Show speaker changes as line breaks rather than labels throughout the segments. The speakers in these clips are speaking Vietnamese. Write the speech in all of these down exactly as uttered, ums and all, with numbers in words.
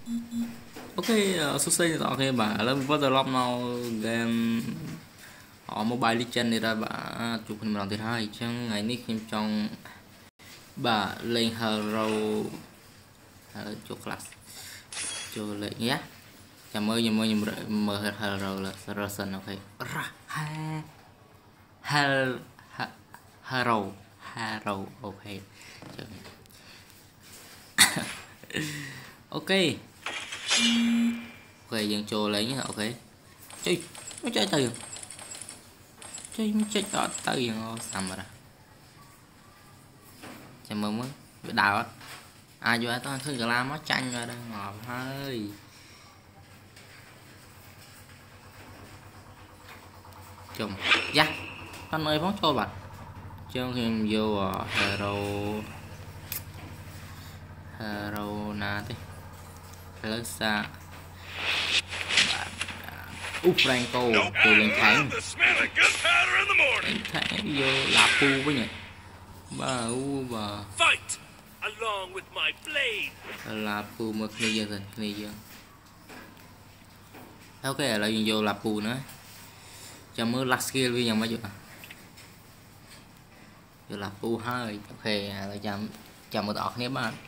Ok, số xây ok bà là bắt đầu lọc nào game ở Mobile Legends này ra bà chụp hình làm thứ hai chẳng ngày nick em trong bà lên hero cho class cho lệ nhé chào ơi nhầm ơi nhầm mở hero là Saracen ok ra ha ha hero hero ok ok ok dần trồ lấy nhá ok chơi nó chơi từ chơi chơi đó từ nó xăm rồi chào mừng mới bị đào á ai vô tao cứ làm nó chanh rồi đây ngọt hơi chùm dạ anh ơi phóng cho bạn cho em vô hero hero na thế lớn xa úp Franco từ lên tháng tháng vô là pu với nhỉ bà u bà là pu một người dân rồi người dân ok là vô là pu nữa cho mới last skill với nhau mấy chỗ vô là pu hơi ok là chậm chậm một ọt nếu bạn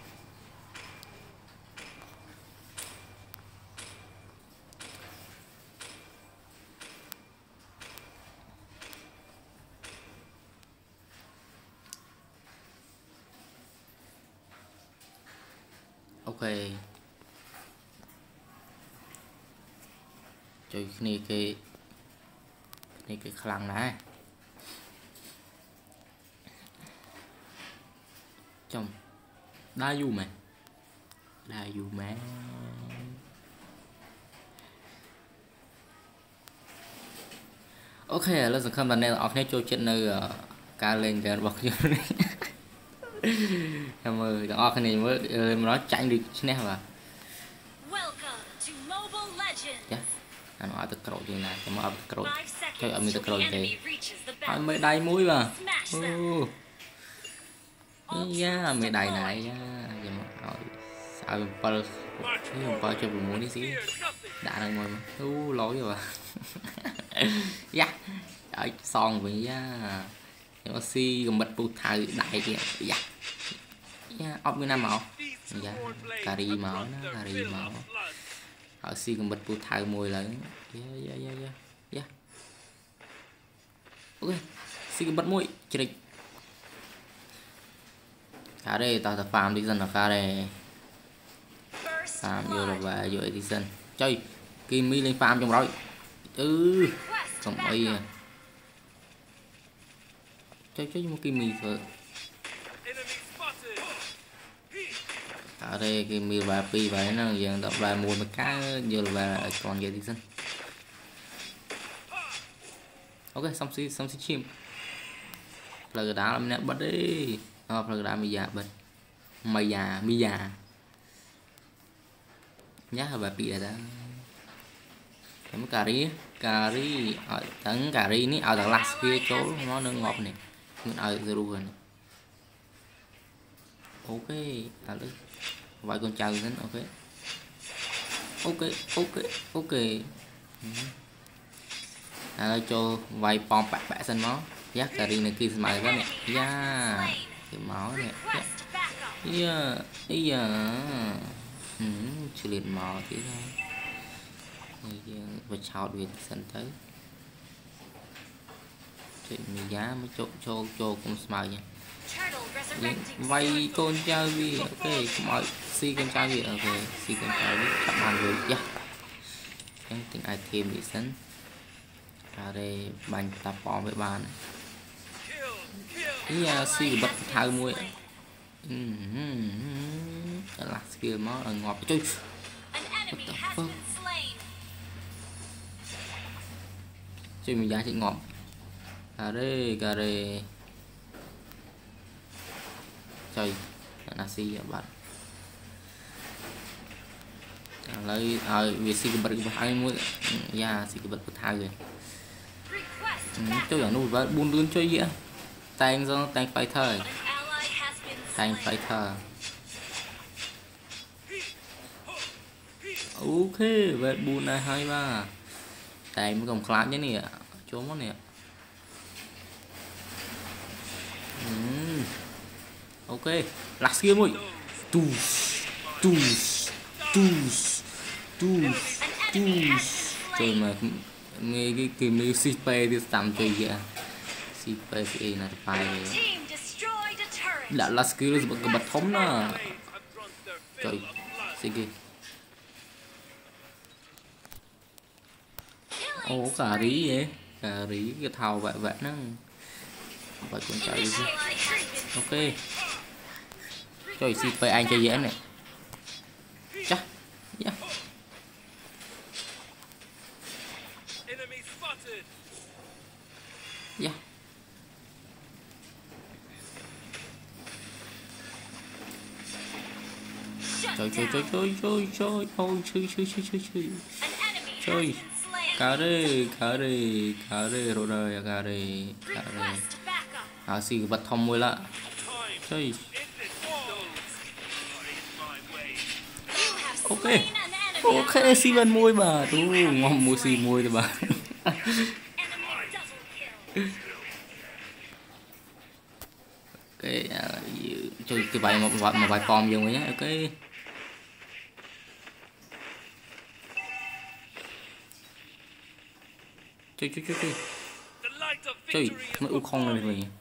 ok chơi này cái này cái khăn này trong đa du mày đa du mày ok là sẽ không là nên ở đây cho chuyện nơi ca lên cái bọc vô này em ơi ở cái này mới nó chạy được nè mà anh nói từ cầu gì này cho mà cầu chơi ở mình từ cầu thì hỏi mới đầy muối mà yeah mới đầy này giờ mà hỏi sao bao bao cho mình muốn đi xí đã được rồi u lỗi rồi dạ ở son vậy nha nhưng mà si gồm bật bút thầy đại kìa dạ dạ ốc như nam màu dạ cà ri màu nó cà ri màu ở si gồm bật bút thầy mùi lớn dạ dạ dạ dạ dạ ok si gồm bật mũi chỉ cá đây tao tập farm đi dân là cá đây farm vô là về vô đi dân chơi kim mi lên farm trong đó ừ không ấy chơi chơi một kim mi thôi ở đây kim mi và pi vậy nó dần tập lại mùi một cá vô là còn vậy đi dân ok xong xí xong xí chim là đá làm nè bật đi hoặc là đá mi già bật mày già mi già nhá bà pi là đó cái cà ri cà ri ở tấn cà ri ní ở tầng last kia chỗ nó nâng ngọt này mình ở zero rồi ok à đấy vài con trâu đến ok ok ok ok à cho vài pom bạc bạc xanh máu giác cà ri này kia mày đó nè da cái máu này yeah yeah chỉ liền mò tí thôi và chào được sân tới chuyện mình giá mới chỗ cho cho cũng smile nha vay con chơi vì ok mọi si con trai vì ok si con trai biết sắp bàn rồi yeah em tính ai thêm bị sân ra đây bánh tập bò với bàn ý si bật thao muối là skill nó là ngọt chơi what the fuck chơi mình giá trị ngọt cà rê cà rê chơi là si bạn lấy ở vì si bật cái hai mũi ya si bật cái hai rồi chơi ở nuôi buôn lươn chơi gì tang do tang fighter tang fighter ok về bùn này hay mà tại mới còn khám chứ nè chỗ mất nè uhm. Ok là kia mui tu tu tu tu tu trời mà nghe cái cái music play thì tạm chơi vậy si play si là phải là là skill là cái bật thống đó trời gì kia ô cà rí vậy cà rí cái thầu vậy vậy nó vậy con chạy đi ok trời si play anh chơi dễ này chắc yeah. Yeah. Trời trời trời trời trời trời ôi chơi chơi chơi chơi chơi chơi cá đi cá đi cá đi rồi đây cá đi cá đi à xì bật thông môi lạ chơi ok ok xì bên môi bà tú ngon môi xì môi rồi bà cái chơi cái bài một một bài form dùng nhé ok chơi chơi chơi chơi chơi mới u không này rồi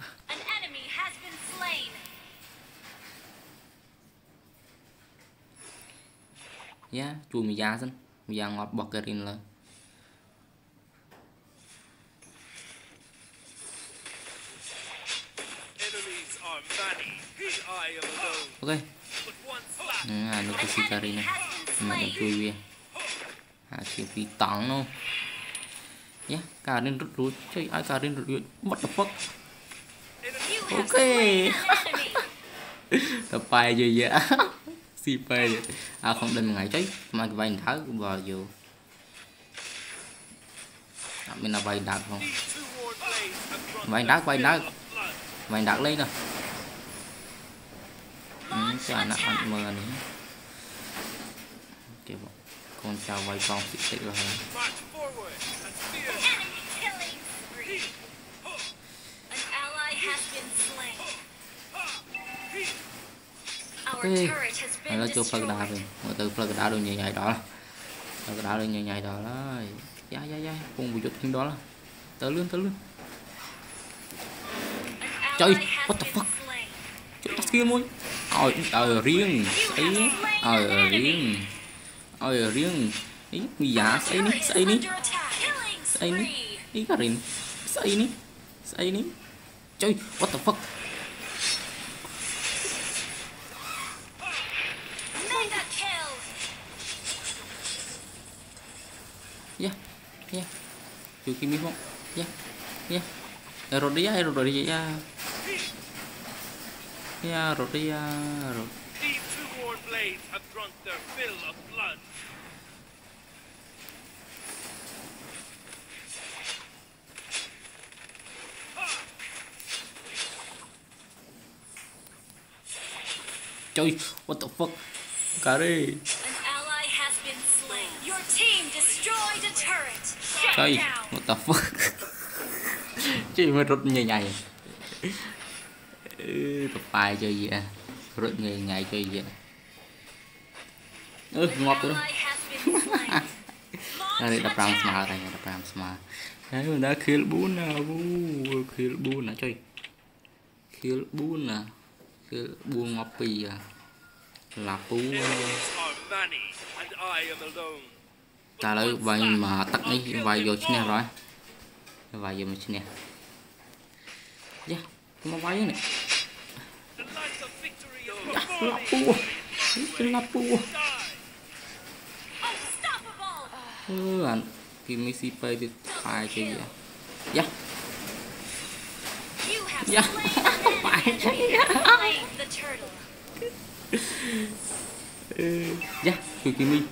yeah chui mì da xin mì da ngọt bọt cái rin lên ok à nó có xì cà ri này mà nó chui về à xì phi tỏng luôn nhé cà ri rút rút chơi ai cà ri rút rút what the fuck ok tập bài gì vậy xì phê vậy à không định ngày chứ mà cái vài tháo vào vô mình là vài đạn không vài đá vài đá vài đạn lên nè cái anh ăn mờ nữa kìa con chào vài con xịt xịt rồi ok nó cho phật đá rồi một từ phật đá đồ nhảy nhảy đó phật đá đồ nhảy nhảy đó là da da da cùng bị chụp trên đó là tới lươn tới lươn trời what the fuck trời kia môi ôi ở riêng ấy ở riêng ở riêng ý bây giờ xây ní xây ní xây ní ý cái gì xây ní xây ní trời what the fuck yeah yeah chú kim mi không yeah yeah rồi đi ya rồi đi ya ya rồi đi ya rồi trời what the fuck cả đi trời what the fuck chị mới rút nhảy nhảy tập bài chơi gì à rút nhảy nhảy chơi gì ừ ngọt rồi đây đập ram smart này đập ram smart đấy mình đã kill bún nào kill bún nè chơi kill bún nè kill bún ngọc pì à là bú ta lấy vài mà tắt đi vài vô trên này rồi vài vô trên này yeah nó váy này yeah, là bú là bú ừ anh kim mi xê pê thì phải chơi gì yeah yeah phải chơi yeah kêu kim mi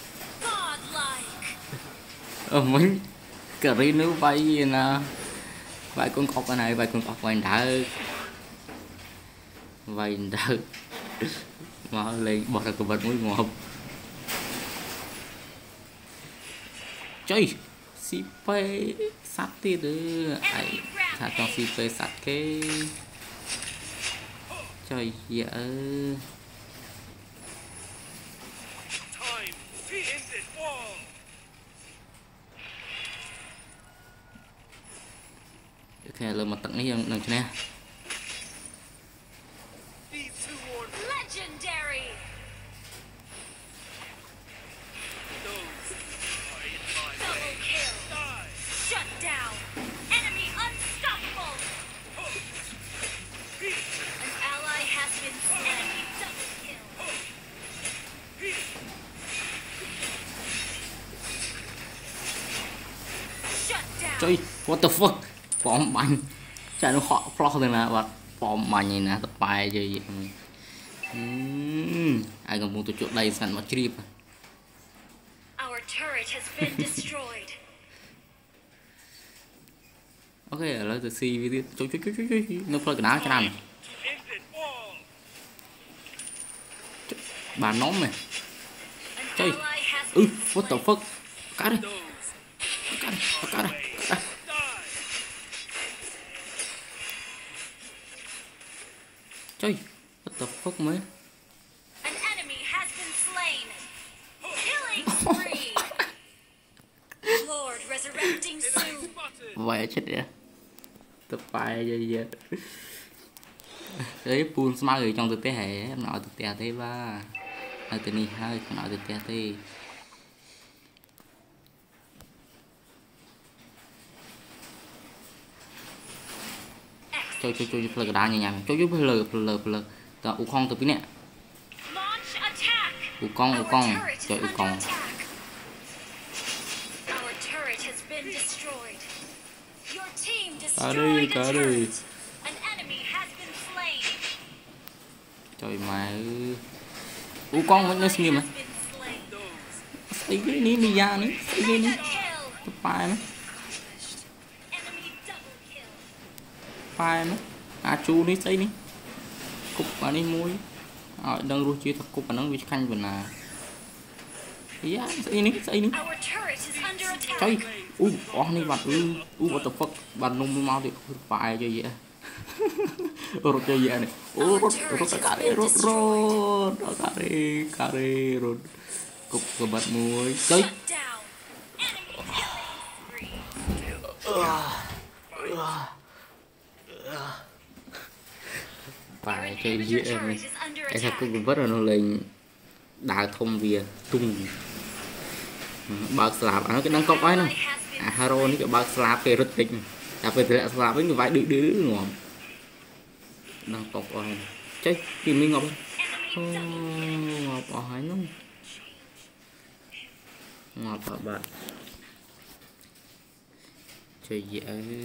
ờ mấy cà ri nước bay gì nè vài con cọp này vài con cọp vài đỡ vài đỡ mà lên bật ra cái vật mũi ngọt chơi xí phê sắt thì đưa ấy thà trong xí phê sắt cái trời dở ok là một tận này đừng cho nè chơi what the fuck bom bánh chả nó họ pro rồi nè và bom bánh này nè tập bài chơi vậy ai còn muốn tụi chuột đây sẵn mà trip ok lấy từ C với chú chú chú chú chú nó phơi cái đá cho làm bà nóng này chơi ừ what the fuck cá đây cá đây cá đây chơi what the fuck mới vậy chết rồi tập bài gì vậy đấy pool smart người trong thực tế hệ em nói thực tế thế ba nói từ này hơi không nói thực tế thế chơi chơi chơi chơi cái đá nhẹ nhàng chơi giúp lờ lờ lờ tao u con từ cái nè u con u con chơi u con cá đi cá đi trời mà u con vẫn nó xinh mà xây cái ní đi ra ní xây cái ní cái bài nó bài nó à chu ní xây ní cục vào ní muối ở đang ruột chia thật cục vào nó bị canh vào là yeah xây ní xây ní trời u con ní bạn u u what the fuck bạn nung mau thì bài chơi vậy rồi chơi vậy này ô rốt rốt cả đấy rốt rốt cả đấy cả đấy rốt cục của bạn muối chơi phải chơi dễ này anh thật cũng vất rồi nó lên đá thông vía tung bạc slab nó cái năng cọc ấy nè à haro nó cái bạc slab về rất tình à về lại slab với người vãi đứa đứa đứa ngỏm đang cọc ấy chơi tìm minh ngọc ngọc ở nó ngọc các bạn chơi dễ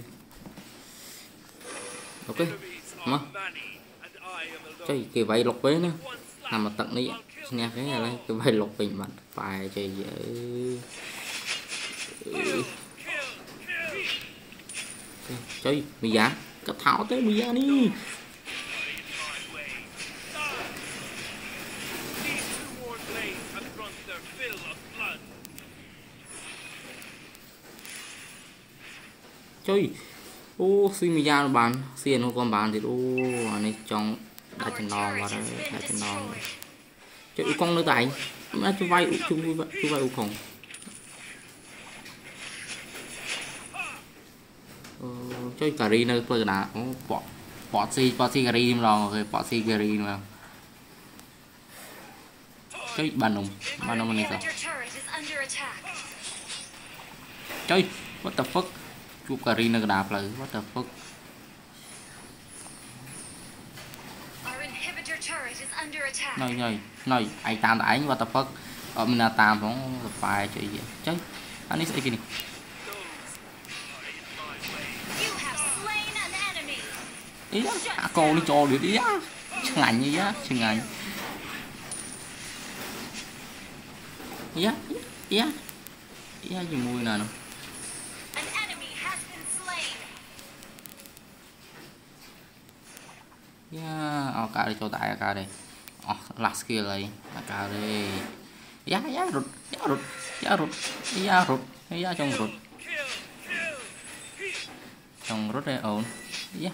ok mà chơi cái váy lọc với nữa nằm mà tận đi nghe cái này lấy cái váy lọc bình mặt phải chơi dễ chơi bây giờ cái tháo tới bây giờ đi chơi ô xin mình ra bàn xiên không con bàn thì ô này trong đã chân non vào đây đã chân non chơi con nữa tại nó cho vay chung như vậy cho vay không ờ, chơi cà ri nơi tôi là bỏ bỏ xì bỏ xì cà ri rồi rồi bỏ xì cà ri mà chơi bàn nồng bàn nồng này sao chơi what the fuck chụp cà ri nơi đạp lại what the fuck nói nói nói ai tam tại anh what the fuck ở mình là tam cũng phải chơi gì chơi anh ấy sẽ cái này ý á cô đi cho được ý á chừng ảnh như á chừng ảnh ý á ý á ý á gì mùi nào nè yeah, ở cả đây cho tại cả đây oh, last skill này cả đây giá giá rụt giá rụt giá rụt giá rụt giá trong rụt trong rút đây ổn giá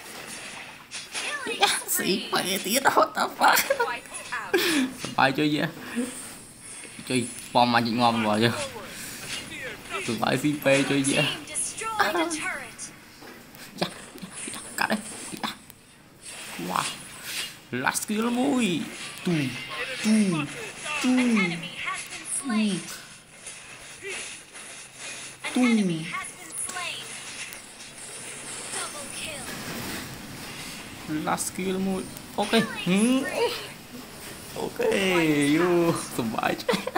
giá xỉ mẹ tía đó tao phá bài chơi gì chơi bom mà chị ngon rồi chứ tụi phải phi pê chơi gì cả đây wow last kill mui tu tu tu tu last kill mui ok ok you sum bài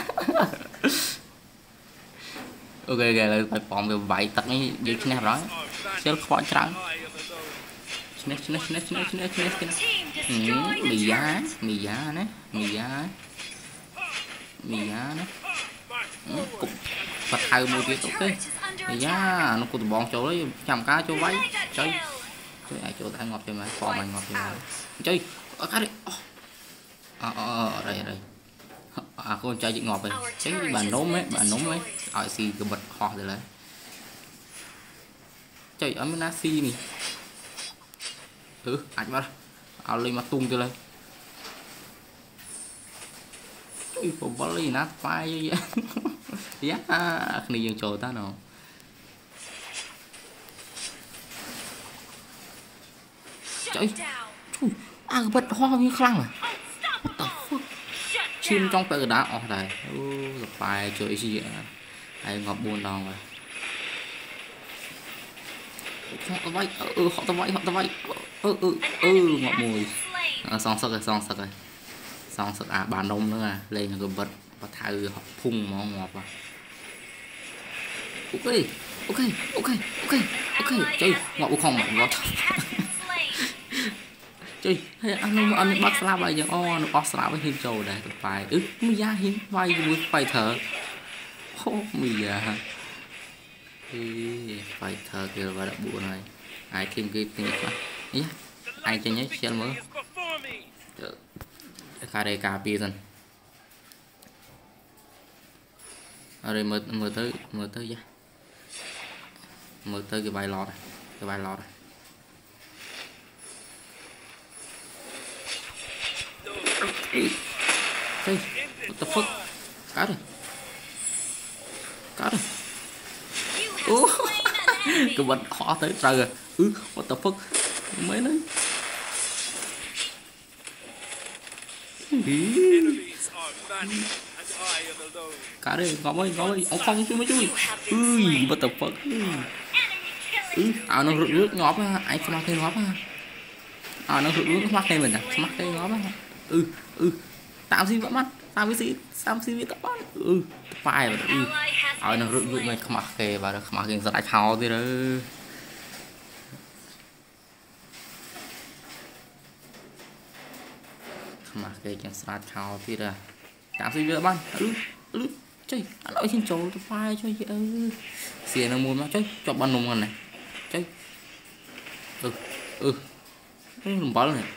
ok kìa là phải bom về bảy tật ấy dưới trên đó sẽ khó trắng snap snap snap snap snap snap snap mì giá mì giá đấy mì giá mì giá đấy cục vật thâu mua tiết ok mì giá nó cục bọn chỗ đấy chầm cá chỗ váy chơi chơi ai chỗ tại ngọt chơi mà phò mày ngọt chơi mà chơi ở cá đi ờ ờ đây đây à con trai chị ngọt rồi cái bạn nấu mấy bạn nấu mấy ở xì cái bật họ rồi đấy chơi ở bên Nasi này ừ ảnh vào ao lên mà tung cho lên cái bộ bó ly nát phai vậy giá này dừng trồi ta nào trời à bật hoa như khăn à chim trong tờ đá ở đây gặp bài chơi gì vậy ai ngọc buồn đòn rồi họ vay ừ họ tao vay họ tao vay ừ ừ ừ ngọc mùi à, xong sắc rồi xong sắc rồi xong sắc à bàn đông nữa à lên rồi bật và thay họ phun mỏ ngọt vào ok ok ok ok ok chơi ngọc không mà ngọt chơi hay anh anh bắt slab bây giờ o nó bắt slab với hiên trầu đây phải ức mới ra hiên vay với phải thở ô mì à phải thở kìa và đập bộ này ai thêm cái tiếng nhé ai cho nhé xem mới cà đây cà pi dần ở đây mở mở tới mở tới ra mở tới cái bài lọt này cái bài lọt này hey, what the fuck? Cá rồi. Cá rồi. Ủa. Cái bật họ tới trời rồi. Ừ, what the fuck? Mấy đấy. Cá đây, ngó ơi, ngó ơi, ông không chui mấy chui. Ui, what the fuck? Ừ, à nó rượt rượt ngóp á, anh smart thêm ngóp á. À nó rượt rượt smart thêm mình à, smart thêm ngóp á. Ừ ừ tao xin vẫn mắt tao với gì tao xin với các bạn ừ phải mà ừ ở nó rụng rụng này không mặc kề và không mặc kề rất là tháo gì đó không mặc kề chẳng sát tháo thì là tao xin với các bạn ừ ừ chơi anh nói xin chỗ tôi phải cho gì ừ xìa nó muốn mà chơi cho bạn nông này chơi ừ ừ nó bảo này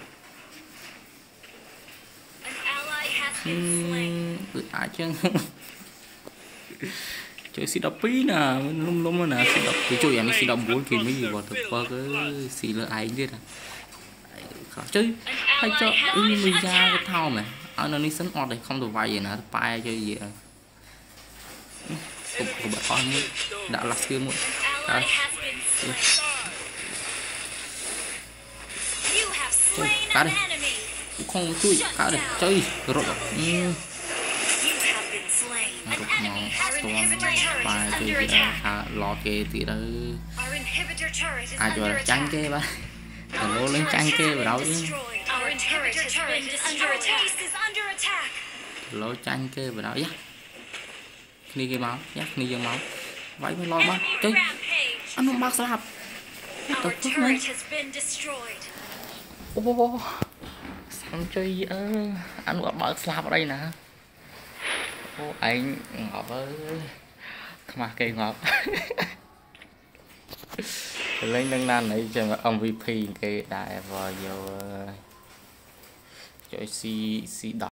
ai chứ chơi xì đập pí nè lum lum nè xì đập cái chơi anh xì đập bốn kìm mấy gì vào thực qua cái xì lỡ ai biết à chơi hay cho ừ mình ra cái thao này ở nó đi sấn ọt này không được vay gì nè bay chơi gì cục của bạn con đã là kia một cá đây không chui cá đây chơi rồi bài chơi gì đó lọt kê thì đó ai cho là trắng kê ba lô lên trắng kê vào đâu đi lô trắng kê vào đâu nhá ni cái máu nhá ni cái máu vậy mới lo ba chơi anh không bác slap tập phước này ô xong chơi gì ơ anh gọi bác slap ở đây nè ô anh ngọt ơi không mà cây ngọt lên nâng nan này cho ông vê pê cái đại vào vô chơi si si đỏ